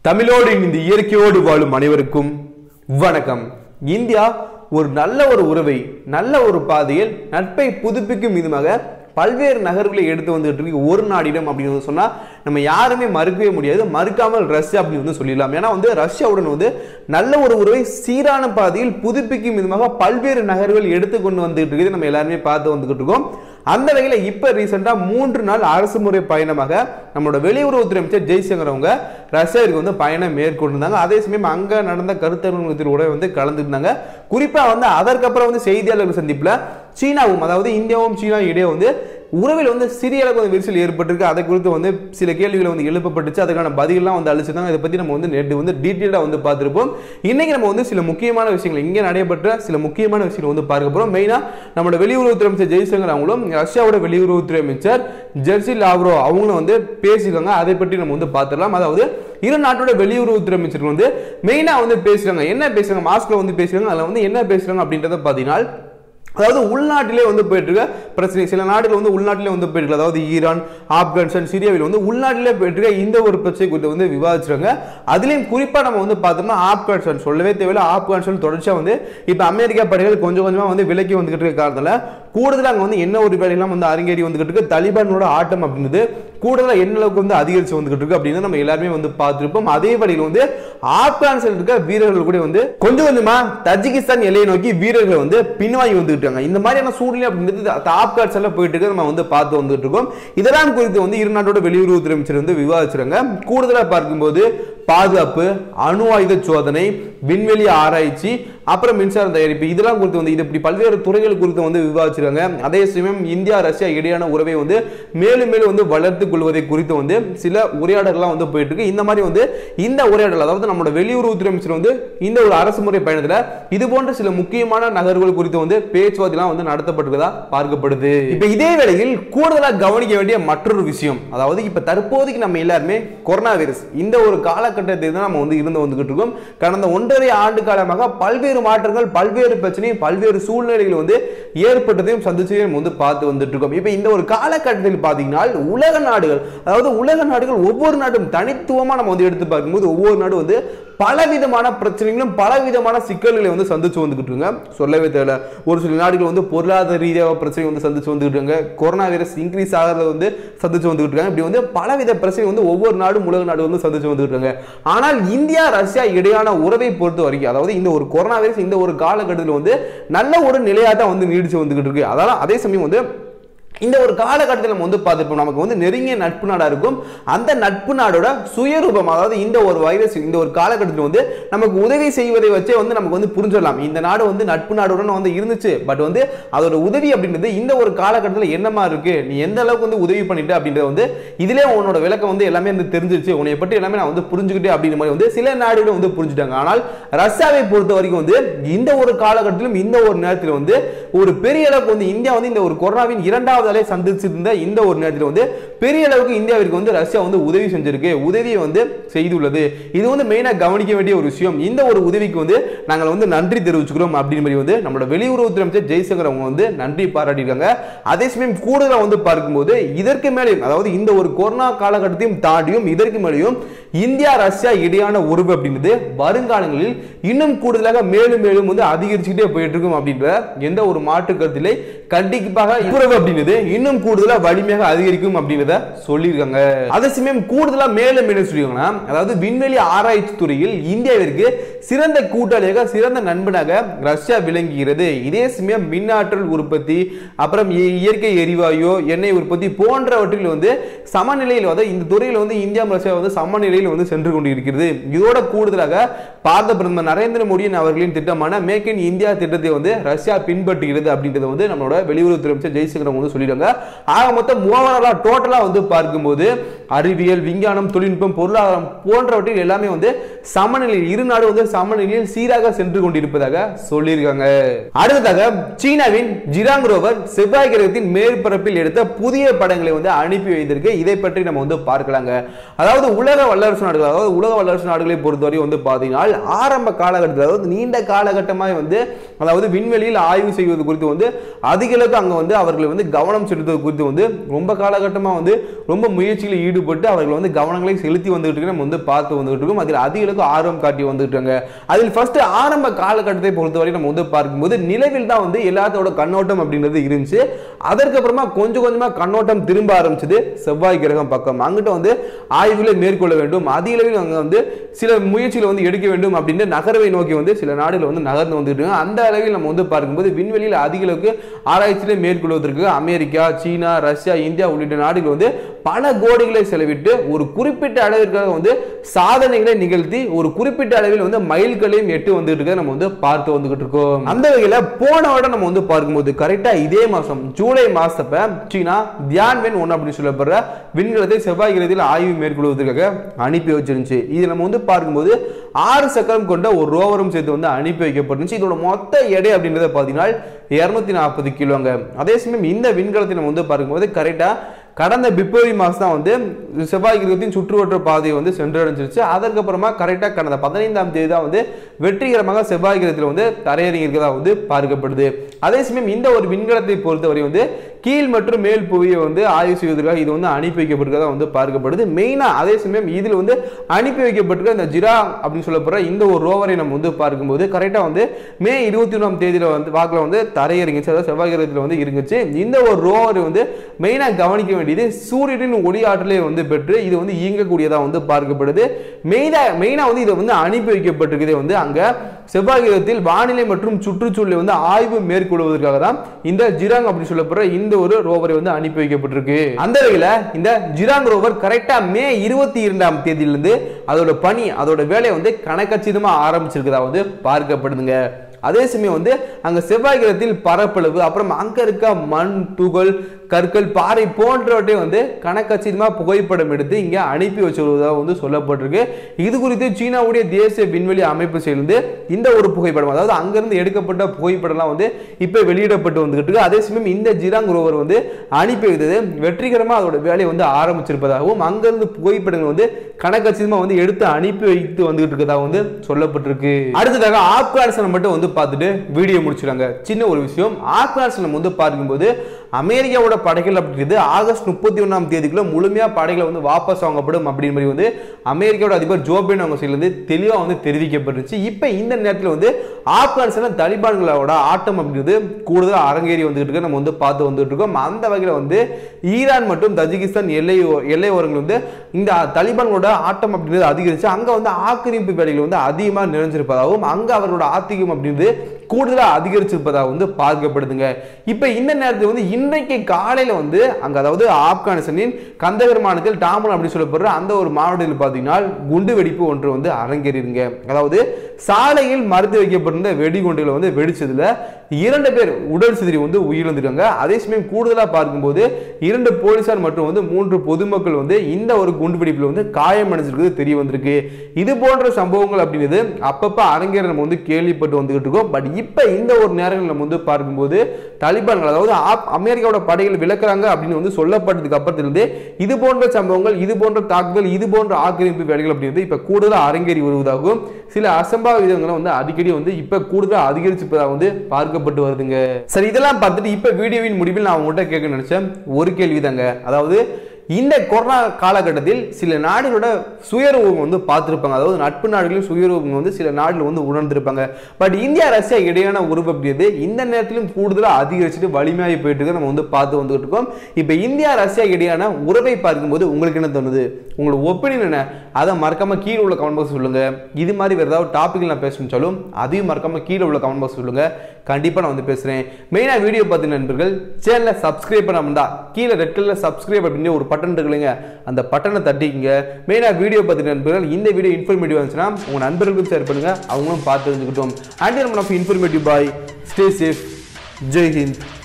தமிழோடு இந்த இயற்கையோடு வாழும் அனைவருக்கும் வணக்கம். இந்தியா ஒரு நல்ல உறவை நல்ல பாதையில் நட்பை புதுப்பிக்கும் விதமாக பல்வேறு நகர்களை எடுத்து வந்துட்டு இருக்கு ஒரு நாடிடம் அப்படின்னு சொன்னா நம்ம யாருமே மறுக்கவே முடியாது. மறுக்காமல் ரஷ்யா அப்படின்னு சொல்லிடலாம். ஏன்னா ரஷ்யாவுடன் நல்ல உறவை சீரான பாதையில் புதுப்பிக்கும் விதமாக பல்வேறு நகர்வுகள் எடுத்துக்கொண்டு வந்துட்டு இருக்குது. நம்ம எல்லாருமே பார்த்து வந்துகிட்டு இருக்கோம். அந்த வகையில் இப்ப ரீசெண்டா 3 நாள் அரசு முறை பயணமாக நம்மளோட வெளியுறவுத்துறை அமைச்சர் ஜெய்சங்கர் அவங்க ரஷ்யாவிற்கு பயணம் மேற்கொண்டிருந்தாங்க. அதே சமயம் அங்க நடந்த கருத்தரங்கத்தில் கூட கலந்துருந்தாங்க. குறிப்பா அதற்கப்புறம் செய்தியாளர்கள் சந்திப்புல சீனாவும் அதாவது இந்தியாவும் சீனா இடையே உறவில் சிறிய அளவு விரிசல் ஏற்பட்டிருக்கு. அதை குறித்து சில கேள்விகள் எழுப்பப்பட்டுச்சு. அதுக்கான பதிலெல்லாம் அழிச்சிருந்தாங்க. இதை பத்தி நம்ம நேற்று டீட்டெயிலா பார்த்திருப்போம். இன்னைக்கு நம்ம சில முக்கியமான விஷயங்கள் இங்கே நடைபெற்ற சில முக்கியமான விஷயங்கள் பார்க்க போறோம். மெயினா நம்மளோட வெளியுறவுத்துறை அமைச்சர் ஜெய்சங்கர் அவங்களும் ரஷ்யாவோட வெளியுறவுத்துறை அமைச்சர் ஜெர்சி லாவ்ரோ அவங்களும் பேசியிருக்காங்க. அதை பற்றி நம்ம பார்த்துடலாம். அதாவது இரு நாட்டோட வெளியுறவுத்துறை அமைச்சர்கள் மெயினா பேசுறாங்க. என்ன பேசுறாங்க, மாஸ்கோல பேசுறாங்க. அதுல என்ன பேசுறாங்க அப்படின்றத பாத்தீங்கன்னா, அதாவது உள்நாட்டிலே போயிட்டு இருக்க பிரச்சனை சில நாடுகள் உள்நாட்டிலே போயிட்டு இருக்கு. அதாவது ஈரான், ஆப்கானிஸ்தான், சிரியாவில் உள்நாட்டிலே போயிட்டு இருக்க இந்த ஒரு பிரச்சனை குறித்து விவாதிச்சாங்க. அதுலயும் குறிப்பா நம்ம பார்த்தோம்னா ஆப்கானிஸ்தான் சொல்லவே தேவையில்லை. ஆப்கானிஸ்தான் தொடர்ச்சியா இப்ப அமெரிக்கா படைகள் கொஞ்சம் கொஞ்சமா விலக்கி வந்துகிட்டு இருக்க காரணத்தால கூடுதலா அங்க என்ன ஒரு வேலையெல்லாம் அரங்கேறி வந்துகிட்டு இருக்கு. தலிபானோட ஆட்டம் அப்படின்றது கூடுதலா என்ன அளவுக்கு அதிகரிச்சு வந்துகிட்டு இருக்கு அப்படின்னு நம்ம எல்லாருமே பார்த்திருப்போம். அதே வழியில் ஆப்கானிஸ்தான் இருக்க வீரர்கள் கூட கொஞ்சம் கொஞ்சமா தஜிகிஸ்தான் எல்லையை நோக்கி வீரர்கள் பின்வாங்கி வந்துட்டு இந்த மாதிரியான சூழ்நிலை அப்படின்றது ஆப்கானிஸ்தான்ல போயிட்டு இருக்கு. நம்ம பார்த்து வந்துட்டு இருக்கோம். இதெல்லாம் குறித்து இரு நாட்டோட வெளியுறவுத்துறை அமைச்சர் விவாதிச்சாங்க. கூடுதலா பார்க்கும்போது பாதுகாப்பு, அணு ஆயுத சோதனை, விண்வெளி ஆராய்ச்சி, அப்புறம் மின்சாரம் தயாரிப்பு இதெல்லாம் குறித்து இது இப்படி பல்வேறு துறைகள் குறித்து விவாதிச்சிருக்காங்க. அதே சமயம் இந்தியா ரஷ்யா இடையான உறவை மேலும் மேலும் வளர்த்துக் கொள்வதை குறித்து சில உரையாடலாம் போயிட்டு இருக்கு. இந்த மாதிரி இந்த உரையாடல் அதாவது நம்மளோட வெளியுறவுத்துறை அமைச்சர் இந்த ஒரு அரசு முறை பயணத்துல இது போன்ற சில முக்கியமான நகர்வுகள் குறித்து பேச்சுவார்த்தை நடத்தப்பட்டதா பார்க்கப்படுது. இப்ப இதே வேளையில் கூடுதலாக கவனிக்க வேண்டிய மற்றொரு விஷயம், அதாவது இப்ப தற்போதைக்கு நம்ம எல்லாருமே கொரோனா வைரஸ் இந்த ஒரு காலகட்டத்தை தான் நம்ம இருந்து வந்துகிட்டு இருக்கோம். கடந்த 1.5 ஆண்டு காலமாக பல்வேறு மாற்றங்கள், பல்வேறு பிரச்சனை, பல்வேறு சூழ்நிலைகள் ஏற்பட்டதையும் சந்திச்சதையும் பார்த்து வந்துட்டு இருக்கோம். இப்ப இந்த ஒரு காலகட்டத்தில் பாத்தீங்கன்னா உலக நாடுகள் அதாவது உலக நாடுகள் ஒவ்வொரு நாடும் தனித்துவமா நம்ம எடுத்து பார்க்கும்போது ஒவ்வொரு நாடும் பலவிதமான பிரச்சனைகளும் பலவிதமான சிக்கல்களை சந்திச்சு வந்துகிட்டு இருங்க. சொல்லவே தேவை. ஒரு சில நாடுகள் பொருளாதார ரீதியாக பிரச்சனை சந்திச்சு வந்துகிட்டு இருக்காங்க. கொரோனா வைரஸ் இன்க்ரீஸ் ஆகிறத சந்திச்சு வந்துகிட்டு இருக்காங்க. இப்படி பலவித பிரச்சனை ஒவ்வொரு நாடும் உலக நாடு சந்திச்சு வந்துகிட்டு இருக்காங்க. ஆனால் இந்தியா ரஷ்யா இடையான உறவை பொறுத்த வரைக்கும் அதாவது இந்த ஒரு கொரோனா வைரஸ் இந்த ஒரு காலகட்டத்தில் நல்ல ஒரு நிலையா தான் நீடிச்சு வந்துகிட்டு இருக்கு. அதாவது அதே சமயம் இந்த ஒரு காலகட்டத்தில் நம்ம பார்த்துப்போம். நமக்கு நெருங்கிய நட்பு நாடா இருக்கும். அந்த நட்பு நாடோட சுயரூபம் அதாவது இந்த ஒரு வைரஸ் இந்த ஒரு காலகட்டத்தில் நமக்கு உதவி செய்வதை வச்சே நமக்கு புரிஞ்சிடலாம். இந்த நாடு நட்பு நாடுடன் இருந்துச்சு. பட் அதோட உதவி அப்படின்றது இந்த ஒரு காலகட்டத்தில் என்னமா இருக்கு, நீ எந்த அளவுக்கு உதவி பண்ணிட்டு அப்படின்றது இதுல உன்னோட விளக்கம் எல்லாமே தெரிஞ்சிருச்சு, உன்னை பற்றி எல்லாமே நான் புரிஞ்சுக்கிட்டே அப்படின்ற மாதிரி சில நாடுகள் புரிஞ்சுட்டாங்க. ஆனால் ரஷ்யாவை பொறுத்த வரைக்கும் இந்த ஒரு காலகட்டத்திலும் இந்த ஒரு நேரத்தில் ஒரு பெரிய அளவுக்கு இந்தியா இந்த ஒரு கொரோனாவின் 2வது சந்திச்சிருந்த இந்த ஒரு நேரத்தில் பெரிய அளவுக்கு இந்தியாவிற்கு ரஷ்யா உதவி செஞ்சிருக்கு, உதவியை செய்துள்ளது. இது மெயினா கவனிக்க வேண்டிய ஒரு விஷயம். இந்த ஒரு உதவிக்கு நாங்கள் நன்றி தெரிவிச்சுக்கிறோம் அப்படின்னு மாதிரி நம்மளோட வெளியுறவுத்துறை அமைச்சர் ஜெய்சங்கர் அவங்க நன்றி பாராட்டியிருக்காங்க. அதே சமயம் கூடுதலா பார்க்கும்போது இதற்கு மேலே அதாவது இந்த ஒரு கொரோனா காலகட்டத்தையும் தாண்டியும் இதற்கு மேலேயும் இந்தியா ரஷ்யா இடையான உறவு அப்படின்றது வருங்காலங்களில் இன்னும் கூடுதலாக மேலும் மேலும் அதிகரிச்சுக்கிட்டே போயிட்டு இருக்கும் அப்படின்ற எந்த ஒரு மாற்று கருத்திலே கண்டிப்பாக உறவு அப்படின்றது இன்னும் கூடுதலா வலிமையாக அதிகரிக்கும் அப்படின்றத சொல்லியிருக்காங்க. அதே சமயம் கூடுதலா மேலும் என்ன சொல்லியிருக்காங்கன்னா, அதாவது விண்வெளி ஆராய்ச்சி துறையில் இந்தியாவிற்கு சிறந்த கூட்டாளியாக சிறந்த நண்பனாக ரஷ்யா விளங்குகிறது. இதே சமயம் மின்னாற்றல் உற்பத்தி, அப்புறம் இயற்கை எரிவாயு, எண்ணெய் உற்பத்தி போன்றவற்றில் சமநிலையில் இந்த துறையில் இந்தியா ரஷ்யா சமநிலையில் சென்று கொண்டிருக்கிறது. இதோட கூடுதலாக பாரத பிரதமர் நரேந்திர மோடி அவர்களின் திட்டமான மேக் இன் இந்தியா திட்டத்தை ரஷ்யா பின்பற்றுகிறது அப்படின்றது நம்மளோட வெளியுறவுத்துறை அமைச்சர் ஜெய்சங்கர் சொல்லிடுறாங்க. ஆக மொத்தம் ஓவராலா டோட்டலா பார்க்கும்போது அறிவியல், விஞ்ஞானம், தொழில்நுட்பம், பொருளாதாரம் போன்றவற்றில் எல்லாமே சமநிலையில் இரு நாடு சமநிலையில் சீராக சென்று கொண்டிருப்பதாக சொல்லியிருக்காங்க. அடுத்ததாக சீனாவின் ஜிராங் ரோவர் செவ்வாய் கிரகத்தின் மேற்பரப்பில் எடுத்த புதிய படங்களை அனுப்பி வைத்திருக்கு. இதை பற்றி நம்ம பார்க்கலாங்க. அதாவது உலக வல்லரசு நாடுகள் அதாவது உலக வல்லரசு நாடுகளை பொறுத்தவரை பாத்தீங்கன்னா ஆரம்ப காலகட்டத்தில் அதாவது நீண்ட காலகட்டமாக அதாவது விண்வெளியில் ஆய்வு செய்வது குறித்து அதிக அளவுக்கு அங்க அவர்கள் கவனம் செலுத்துவது குறித்து ரொம்ப காலகட்டமா ரொம்ப முயற்சிகளில் கேள்விப்பட்டு அவர்கள் வந்து கவனங்களை செலுத்தி வந்துட்டு நம்ம வந்து பார்த்து வந்துட்டு இருக்கோம். அதில் அதிகளுக்கு ஆர்வம் காட்டி வந்துட்டு இருக்காங்க. அதில் ஃபர்ஸ்ட் ஆரம்ப காலகட்டத்தை பொறுத்தவரை நம்ம வந்து பார்க்கும்போது நிலவில் தான் வந்து எல்லாத்தோட கண்ணோட்டம் அப்படின்றது இருந்துச்சு. அதற்கப்புறமா கொஞ்சம் கொஞ்சமா கண்ணோட்டம் திரும்ப ஆரம்பிச்சது செவ்வாய் கிரகம் பக்கம். அங்கிட்ட வந்து ஆய்வுகளை மேற்கொள்ள வேண்டும், அதிகளவில் அங்க வந்து சில முயற்சிகளை வந்து எடுக்க வேண்டும் அப்படின்னு நகர்வை நோக்கி வந்து சில நாடுகள் வந்து நகர்ந்து வந்துட்டு இருக்காங்க. அந்த அளவில் நம்ம வந்து பார்க்கும்போது விண்வெளியில் அதிகளவுக்கு ஆராய்ச்சியை மேற்கொள்வதற்கு அமெரிக்கா, சீனா, ரஷ்யா, இந்தியா உள்ளிட்ட நாடுகள் வந்து பல கோடிகளை செலவிட்டு ஒரு குறிப்பிட்ட அளவிற்காக வந்து சாதனைகளை நிகழ்த்தி ஒரு குறிப்பிட்ட அளவில் வந்து மைல்களையும் எட்டு வந்துட்டு இருக்க நம்ம வந்து பார்த்து வந்துகிட்டு இருக்கோம். அந்த வகையில போன வருடம் நம்ம வந்து பார்க்கும்போது கரெக்டா இதே மாசம் ஜூலை மாசப்ப சீனா தியான்வென் 1 அப்படின்னு சொல்லப்படுற விண்கலத்தை செவ்வாய் கிரகத்தில் ஆய்வு மேற்கொள்வதற்காக அனுப்பி வச்சிருந்துச்சு. இது நம்ம வந்து பார்க்கும்போது 6 சக்கரம் கொண்ட ஒரு ரோவரும் சேர்த்து வந்து அனுப்பி வைக்கப்பட்டுச்சு. இதோட மொத்த எடை அப்படின்றத பார்த்தீங்கன்னா 240 கிலோங்க. அதே சமயம் இந்த விண்கலத்தை நம்ம வந்து பார்க்கும்போது கரெக்டா கடந்த பிப்ரவரி மாதம் தான் வந்து செவ்வாய் கிரகத்தின் சுற்றுவட்ட பாதையை வந்து சென்றடைஞ்சிருச்சு. அதற்கப்புறமா கரெக்டாக கடந்த 15ஆம் தேதி தான் வந்து வெற்றிகரமாக செவ்வாய் கிரகத்தில் வந்து தரையிறங்கி இருக்கிறதா வந்து பார்க்கப்படுது. அதே சமயம் இந்த ஒரு விண்கலத்தை பொறுத்தவரை வந்து கீழ் மற்றும் மேல் புவியை வந்து ஆய்வு செய்வதற்காக இது வந்து அனுப்பி வைக்கப்பட்டிருக்கதா வந்து பார்க்கப்படுது. மெயினா அதே சமயம் இதில் வந்து அனுப்பி வைக்கப்பட்டிருக்க இந்த ஜிரா அப்படின்னு சொல்லப்படுற இந்த ஒரு ரோவரை நம்ம வந்து பார்க்கும்போது கரெக்டாக வந்து மே 21ஆம் தேதியில வந்து வாக்கில் வந்து தரையிறங்கிச்சு, அதாவது செவ்வாய் கிரகத்தில் வந்து இருந்துச்சு. இந்த ஒரு ரோவர் வந்து மெயினாக கவனிக்க வேண்டியது சூரியனின் ஒளி ஆற்றலை வந்து பெற்று இது வந்து இயங்கக்கூடியதா வந்து பார்க்கப்படுது. மெயினா வந்து இதை வந்து அனுப்பி வைக்கப்பட்டிருக்கிறதே வந்து அங்க செவ்வாய் கிரகத்தில் வானிலை மற்றும் சுற்றுச்சூழலை வந்து ஆய்வு மேற்கொள்வதற்காக தான் இந்த ஜிராங் அப்படி சொல்லப்படுற இந்த ஒரு ரோவரை வந்து அனுப்பி வைக்கப்பட்டிருக்கு. அந்த வகையில இந்த ஜிராங் ரோவர் கரெக்டா மே 22ஆம் தேதியிலிருந்து அதோட பணி அதோட வேலையை வந்து கணக்கச்சிதமா ஆரம்பிச்சிருக்கதா வந்து பார்க்கப்படுதுங்க. அதே சமயம் வந்து அங்க செவ்வாய் கிரகத்தில் பரப்பளவு அப்புறம் அங்க இருக்க மண், துகள், கற்கள், பாறை போன்றவற்றை வந்து கணக்கச்சிதமா புகைப்படம் எடுத்து இங்க அனுப்பி வச்சுள்ளதாக வந்து சொல்லப்பட்டிருக்கு. இது குறித்து சீனாவுடைய தேசிய விண்வெளி அமைப்பு சேர்ந்து இந்த ஒரு புகைப்படம், அதாவது அங்கிருந்து எடுக்கப்பட்ட புகைப்படம்லாம் வந்து இப்ப வெளியிடப்பட்டு வந்துகிட்டு இருக்கு. அதே சமயம் இந்த ஜிராங் ரோவர் வந்து அனுப்பி வைத்தது வெற்றிகரமா அதோட வேலையை வந்து ஆரம்பிச்சிருப்பதாகவும் அங்கிருந்து புகைப்படங்கள் வந்து கணக்கச்சிதமா வந்து எடுத்து அனுப்பி வைத்து வந்துகிட்டு இருக்கதாக வந்து சொல்லப்பட்டிருக்கு. அடுத்ததாக ஆப்கானிஸ்தான் மட்டும் வந்து பார்த்துட்டு வீடியோ முடிச்சிருக்காங்க. சின்ன ஒரு விஷயம், ஆப்கானிஸ்தான் வந்து பார்க்கும்போது அமெரிக்காவோட படைகள் அப்படிங்கிறது ஆகஸ்ட் 31ஆம் தேதிக்குள்ள முழுமையா படைகளை வந்து வாபஸ் வாங்கப்படும் அப்படின்ற மாதிரி வந்து அமெரிக்காவோட அதிபர் ஜோ பைடன் அவங்க சைடுல இருந்து தெளிவா வந்து தெரிவிக்கப்பட்டுச்சு. இப்ப இந்த நேரத்தில் வந்து ஆப்கானிஸ்தான் தாலிபான்களோட ஆட்டம் அப்படிங்கிறது கூடுதல் அரங்கேறி வந்துட்டு இருக்கு, நம்ம வந்து பார்த்து வந்துட்டு இருக்கோம். அந்த வகையில் வந்து ஈரான் மற்றும் தஜிகிஸ்தான் எல்லை ஓரங்கள் வந்து இந்த தாலிபான்களோட ஆட்டம் அப்படிங்கிறது அதிகரிச்சு அங்க வந்து ஆக்கிரமிப்பு வேலைகள் வந்து அதிகமாக நிறைஞ்சிருப்பதாகவும் அங்க அவர்களோட ஆத்திகம் அப்படின்றது கூடுதலாக அதிகரிச்சிருப்பதாக வந்து பார்க்கப்படுதுங்க. இப்ப இந்த நேரத்தில் வந்து இன்றைக்கு காலையில வந்து அங்க அதாவது ஆப்கானிஸ்தானின் கந்தகர் மாநிலத்தில் டாமன் அப்படி சொல்லப்படுற அந்த ஒரு மாவட்டத்தில் பார்த்தீங்கன்னா குண்டு வெடிப்பு ஒன்று வந்து அரங்கேறிங்க. அதாவது சாலையில் மறைத்து வைக்கப்பட்டிருந்த வெடிகுண்டுகளை வந்து வெடிச்சதுல 2 பேர் உடல் சிதறி வந்து உயிரிழந்திருக்காங்க. அதே சமயம் கூடுதலா பார்க்கும்போது 2 போலீசார் மற்றும் வந்து 3 பொதுமக்கள் வந்து இந்த ஒரு குண்டு வெடிப்பில் வந்து காயமடைஞ்சிருக்கிறது தெரிய வந்திருக்கு. இது போன்ற சம்பவங்கள் அப்படிங்கிறது அப்பப்ப அரங்கேற நம்ம வந்து கேள்விப்பட்டு வந்துகிட்டு இருக்கோம். பட் இப்ப இந்த ஒரு நேரங்கள் நம்ம வந்து பார்க்கும்போது தாலிபான்கள் அதாவது அமெரிக்காவோட படைகள் விலக்குறாங்க அப்படின்னு வந்து சொல்லப்பட்டதுக்கு அப்புறத்திலிருந்து இது போன்ற சம்பவங்கள், இது போன்ற தாக்குதல், இது போன்ற ஆக்கிரமிப்பு வேலைகள் அப்படிங்கிறது இப்ப கூடுதலாக அரங்கேறி வருவதாகவும் சில அசம்பாவிதங்களை வந்து அடிக்கடி வந்து இப்ப கூடுதலாக அதிகரிச்சிருப்பதாக வந்து பார்க்கப்பட்டு வருதுங்க. சரி, இதெல்லாம் பார்த்துட்டு இப்ப வீடியோவின் முடிவில் நான் உங்கள்கிட்ட கேட்க நினைச்சேன் ஒரு கேள்விதாங்க. அதாவது இந்த கொரோனா காலகட்டத்தில் சில நாடுகளோட சுயரூபம் வந்து பார்த்துருப்பாங்க, அதாவது நட்பு நாடுகளின் சுயரூபம் வந்து சில நாடுகள் வந்து உணர்ந்திருப்பாங்க. பட் இந்தியா ரஷ்யா இடையான உறவு அப்படிங்கிறது இந்த நேரத்திலும் கூடுதலாக அதிகரிச்சுட்டு வலிமையாகி போயிட்டு இருக்கு, நம்ம வந்து பார்த்து வந்துட்டு இருக்கோம். இப்போ இந்தியா ரஷ்யா இடையான உறவை பார்க்கும்போது உங்களுக்கு என்ன தோணுது, உங்களோட ஒப்பீனியன் என்ன, அதை மறக்காம கீழே உள்ள கமெண்ட் பாக்ஸ் சொல்லுங்க. இது மாதிரி வேறு ஏதாவது டாபிக் நான் பேசணும்னாலும் அதையும் மறக்காம கீழே உள்ள கமெண்ட் பாக்ஸ் சொல்லுங்க, கண்டிப்பா நான் வந்து பேசுறேன். மெயினா வீடியோ பார்த்து நண்பர்கள் சேனலை சப்ஸ்கிரைப் பண்ணாம தான் கீழே ரெட் கலர்ல சப்ஸ்கிரைப் அப்படின்னு ஒரு பட்டன் இருக்குல்லைங்க, அந்த பட்டனை தட்டிங்க. மெயினா வீடியோ பார்த்து நண்பர்கள் இந்த வீடியோ இன்ஃபர்மேட்டிவ் இருந்துச்சுன்னா உங்க நண்பர்களுக்கும் ஷேர் பண்ணுங்க, அவங்களும் பார்த்து தெரிஞ்சுக்கிட்டோம். அண்ட் நம்ம இன்ஃபர்மேட்டிவ் பாய், ஸ்டே சேஃப், ஜெய் ஹிந்த்.